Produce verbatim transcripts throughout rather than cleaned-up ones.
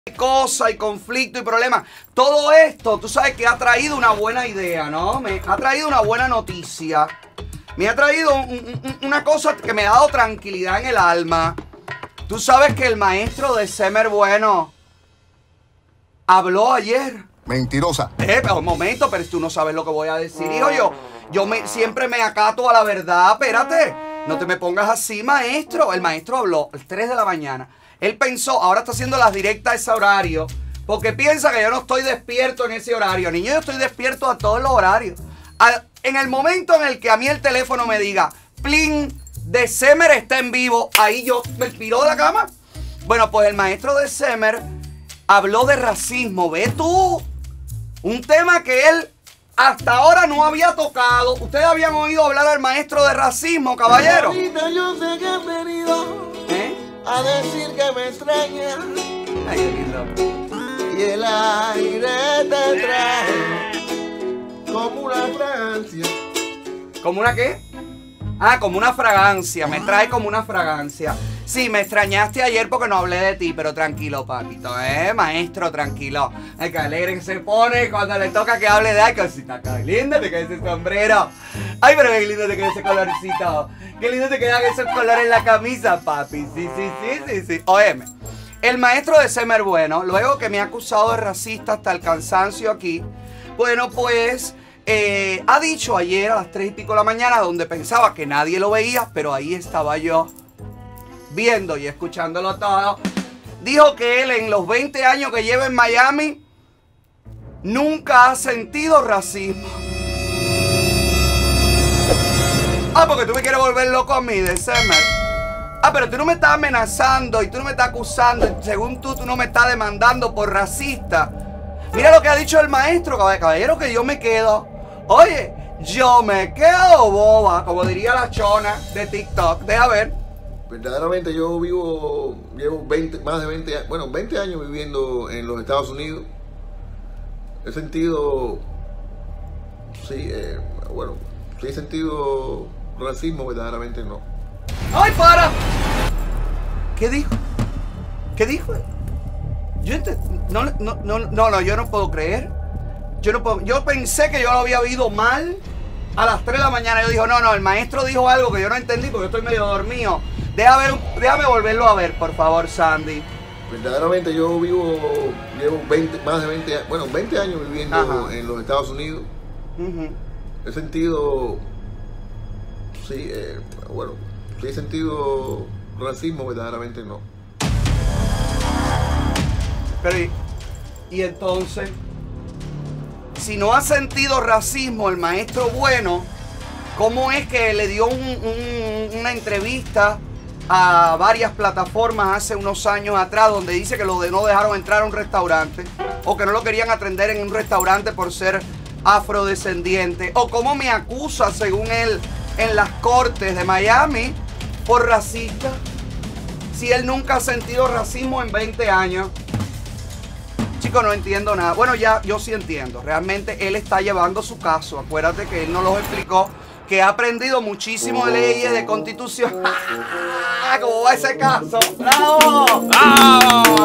cosa y conflicto y problemas. Todo esto, tú sabes que ha traído una buena idea, ¿no? Me ha traído una buena noticia. Me ha traído un, un, una cosa que me ha dado tranquilidad en el alma. Tú sabes que el maestro de Semer Bueno habló ayer. Mentirosa. Eh, pero un momento, pero tú no sabes lo que voy a decir, hijo. Yo, yo me, siempre me acato a la verdad. Espérate, no te me pongas así, maestro. El maestro habló a las tres de la mañana. Él pensó, ahora está haciendo las directas a ese horario, porque piensa que yo no estoy despierto en ese horario. Niño, yo estoy despierto a todos los horarios. A, en el momento en el que a mí el teléfono me diga, plin, de Semer está en vivo, ahí yo me piro de la cama. Bueno, pues el maestro de Semer habló de racismo. ¿Ves tú? Un tema que él hasta ahora no había tocado. ¿Ustedes habían oído hablar al maestro de racismo, caballero? Yo sé que has venido ¿Eh? a decir que me extrañas. Ay, qué lindo. Y el aire te trae como una fragancia. ¿Como una qué? Ah, como una fragancia. Me trae como una fragancia. Sí, me extrañaste ayer porque no hablé de ti, pero tranquilo, papito, ¿eh? Maestro, tranquilo. Ay, qué alegre que se pone cuando le toca que hable de ay, cosita, qué linda te queda ese sombrero. Ay, pero qué lindo te queda ese colorcito. Qué lindo te quedan esos colores en la camisa, papi. Sí, sí, sí, sí, sí. Óyeme, el maestro de Semer Bueno, luego que me ha acusado de racista hasta el cansancio aquí, bueno, pues eh, ha dicho ayer a las tres y pico de la mañana, donde pensaba que nadie lo veía, pero ahí estaba yo, viendo y escuchándolo todo. Dijo que él en los veinte años que lleva en Miami nunca ha sentido racismo. Ah, porque tú me quieres volver loco a mí de Semer. Ah, pero tú no me estás amenazando y tú no me estás acusando. Según tú, tú no me estás demandando por racista. Mira lo que ha dicho el maestro, caballero, que yo me quedo. Oye, yo me quedo boba, como diría la chona de TikTok. Deja ver. Verdaderamente yo vivo, llevo veinte, más de veinte años, bueno, veinte años viviendo en los Estados Unidos. He sentido, sí, eh, bueno, sí he sentido racismo, verdaderamente no. ¡Ay, para! ¿Qué dijo? ¿Qué dijo? Yo no, no, no, no, no, yo no puedo creer. Yo no puedo, yo pensé que yo lo había oído mal a las tres de la mañana. Yo dije, no, no, el maestro dijo algo que yo no entendí porque yo estoy medio dormido. Déjame, ver, déjame volverlo a ver, por favor, Sandy. Verdaderamente yo vivo, llevo veinte, más de veinte años, bueno, veinte años viviendo Ajá. en los Estados Unidos. Uh-huh. He sentido, sí, eh, bueno, sí he sentido racismo, verdaderamente no. Pero y, y entonces, si no ha sentido racismo el maestro Bueno, ¿cómo es que le dio un, un, una entrevista a varias plataformas hace unos años atrás donde dice que lo de no dejaron entrar a un restaurante o que no lo querían atender en un restaurante por ser afrodescendiente? ¿O cómo me acusa, según él, en las cortes de Miami por racista? Si él nunca ha sentido racismo en veinte años. Chicos, no entiendo nada. Bueno, ya yo sí entiendo. Realmente él está llevando su caso. Acuérdate que él nos lo explicó, que ha aprendido muchísimo de leyes, de constitución. ¿Cómo va ese caso? ¡Bravo! ¡Bravo!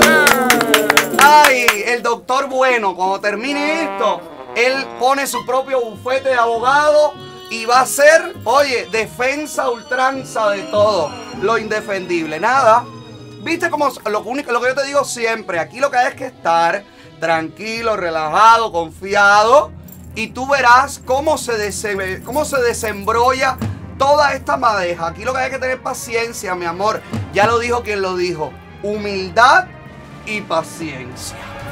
Ay, el doctor Bueno, cuando termine esto, él pone su propio bufete de abogado y va a ser, oye, defensa ultranza de todo lo indefendible. Nada. ¿Viste cómo lo único, lo que yo te digo siempre? Aquí lo que hay es que estar tranquilo, relajado, confiado. Y tú verás cómo se, dese, cómo se desembrolla toda esta madeja. Aquí lo que hay que tener paciencia, mi amor. Ya lo dijo quien lo dijo. Humildad y paciencia.